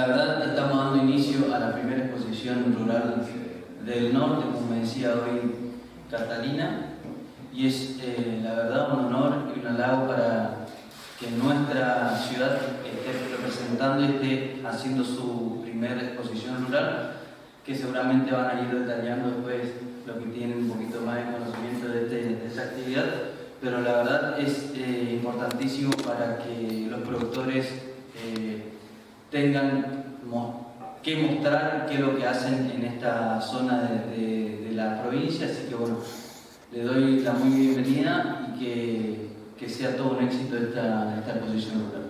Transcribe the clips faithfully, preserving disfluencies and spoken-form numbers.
la verdad estamos dando inicio a la primera exposición rural del norte, como me decía hoy Catalina, y es eh, la verdad un honor y un halago para que nuestra ciudad esté representando y esté haciendo su primera exposición rural, que seguramente van a ir detallando después los que tienen un poquito más de conocimiento de, este, de esta actividad, pero la verdad es eh, importantísimo para que los productores eh, tengan mo que mostrar qué es lo que hacen en esta zona de, de, de la provincia, así que bueno, le doy la muy bienvenida y que, que sea todo un éxito esta, esta exposición rural.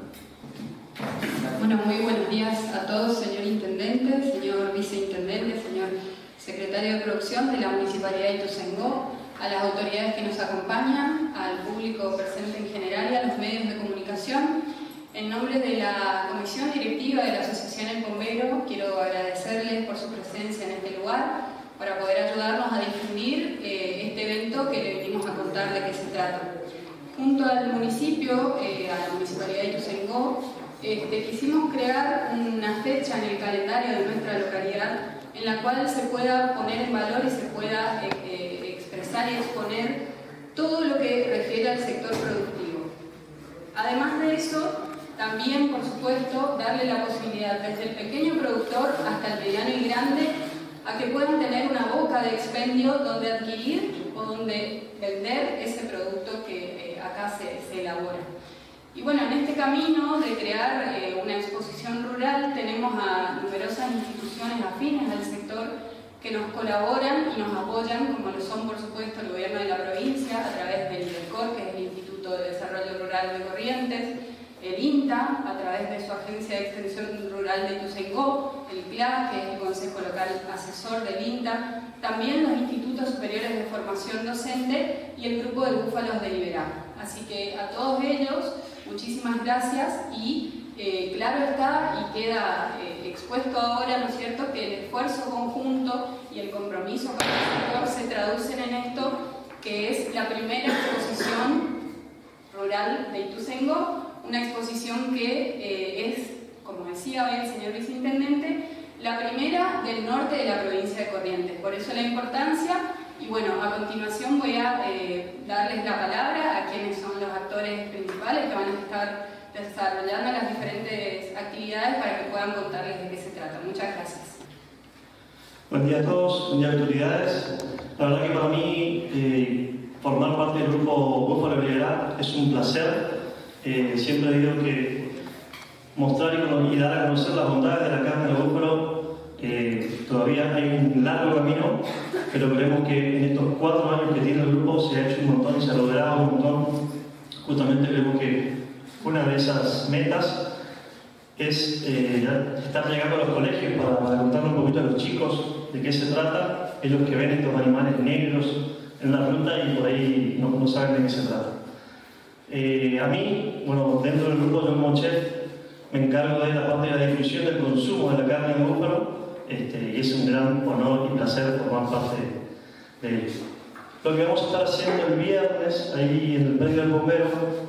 Bueno, muy buenos días a todos, señor Intendente, señor Viceintendente, señor Secretario de Producción de la Municipalidad de Ituzaingó, a las autoridades que nos acompañan, al público presente en general y a los medios de comunicación. En nombre de la Comisión Directiva de la Asociación El Bombero, quiero agradecerles por su presencia en este lugar para poder ayudarnos a difundir eh, este evento que le venimos a contar de qué se trata. Junto al municipio, eh, a la Municipalidad de Ituzaingó, Este, quisimos crear una fecha en el calendario de nuestra localidad en la cual se pueda poner en valor y se pueda eh, eh, expresar y exponer todo lo que refiere al sector productivo. Además de eso, también, por supuesto, darle la posibilidad desde el pequeño productor hasta el mediano y grande a que puedan tener una boca de expendio donde adquirir o donde vender ese producto que eh, acá se, se elabora. Y bueno, en este camino de crear eh, una exposición rural tenemos a numerosas instituciones afines al sector que nos colaboran y nos apoyan, como lo son por supuesto el gobierno de la provincia a través del INDECOR, que es el Instituto de Desarrollo Rural de Corrientes, el INTA a través de su Agencia de Extensión Rural de Ituzaingó, el C L A, que es el Consejo Local Asesor del INTA, también los Institutos Superiores de Formación Docente y el Grupo de Búfalos de Liberá. Así que a todos ellos, muchísimas gracias y eh, claro está y queda eh, expuesto ahora, ¿no es cierto?, que el esfuerzo conjunto y el compromiso con el sector se traducen en esto, que es la primera exposición rural de Ituzaingó, una exposición que eh, es, como decía hoy el señor Viceintendente, la primera del norte de la provincia de Corrientes. Por eso la importancia. Y bueno, a continuación voy a eh, darles la palabra a quienes son los actores principales que van a estar desarrollando las diferentes actividades para que puedan contarles de qué se trata. Muchas gracias. Buen día a todos, buen día a autoridades. La verdad que para mí eh, formar parte del grupo Búfalo de Liberá es un placer. Eh, siempre digo que mostrar y dar a conocer las bondades de la carne de búfalo eh, todavía hay un largo camino, pero creemos que en estos cuatro años que tiene el grupo se ha hecho un montón y se ha logrado un montón. Justamente creemos que una de esas metas es eh, estar llegando a los colegios para, para contarle un poquito a los chicos de qué se trata, ellos que ven estos animales negros en la ruta y por ahí no, no saben de qué se trata. Eh, a mí, bueno, dentro del grupo yo como chef me encargo de la parte de la difusión del consumo de la carne de búfalo. Este, y es un gran honor y placer formar parte de, de ello. Lo que vamos a estar haciendo el viernes, ahí en el predio del bombero,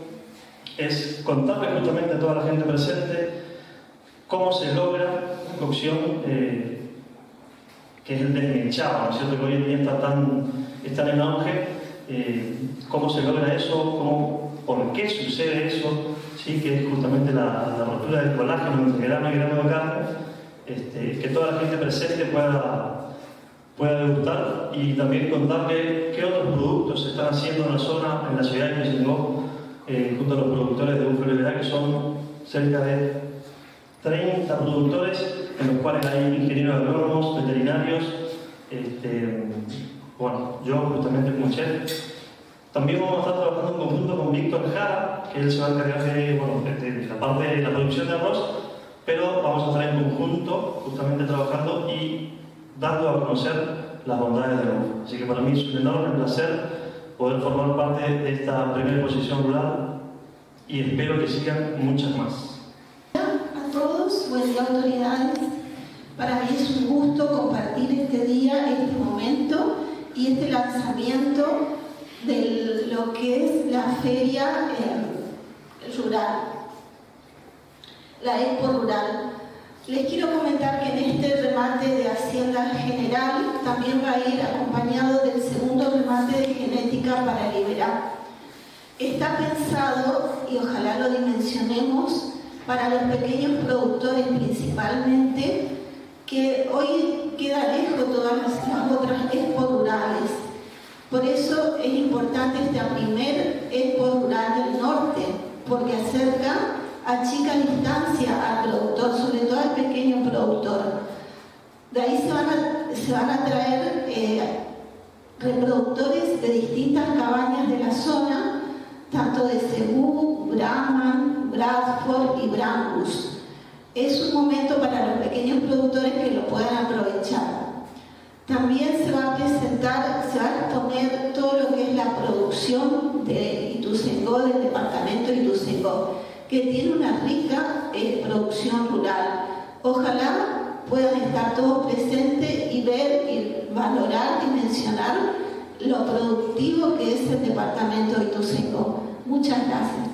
es contarle justamente a toda la gente presente cómo se logra la cocción, eh, que es el desmechado, ¿no es cierto?, que hoy en día está tan, está en auge, eh, cómo se logra eso, cómo, por qué sucede eso, ¿sí?, que es justamente la, la rotura del colágeno entre grano y grano de carne. Este, que toda la gente presente pueda, pueda degustar y también contarle qué otros productos se están haciendo en la zona, en la ciudad de Ituzaingó, eh, junto a los productores de Búfalo de Liberá, que son cerca de treinta productores, en los cuales hay ingenieros agrónomos, veterinarios, este, bueno, yo justamente como chef. También vamos a estar trabajando en conjunto con Víctor Jara, que él se va a encargar de, bueno, de, de la parte de la producción de arroz, pero vamos a estar en conjunto, justamente trabajando y dando a conocer las bondades del búfalo. Así que para mí es un enorme placer poder formar parte de esta primera exposición rural y espero que sigan muchas más. A todos, buen día autoridades. Para mí es un gusto compartir este día, este momento y este lanzamiento de lo que es la feria eh, rural. La Expo Rural. Les quiero comentar que en este remate de Hacienda General también va a ir acompañado del segundo remate de Genética para Liberar. Está pensado, y ojalá lo dimensionemos, para los pequeños productores principalmente, que hoy queda lejos todas las, las otras expo rurales. Por eso es importante esta primer expo rural del norte, porque acerca a chica distancia al productor, sobre todo al pequeño productor. De ahí se van a, se van a traer eh, reproductores de distintas cabañas de la zona, tanto de Cebú, Brahman, Bradford y Brangus. Es un momento para los pequeños productores que lo puedan aprovechar. También se va a presentar, se va a exponer todo lo que es la producción de Ituzaingó, del departamento de Ituzaingó, que tiene una rica eh, producción rural. Ojalá puedan estar todos presentes y ver y valorar y mencionar lo productivo que es el departamento de Ituzaingó. Muchas gracias.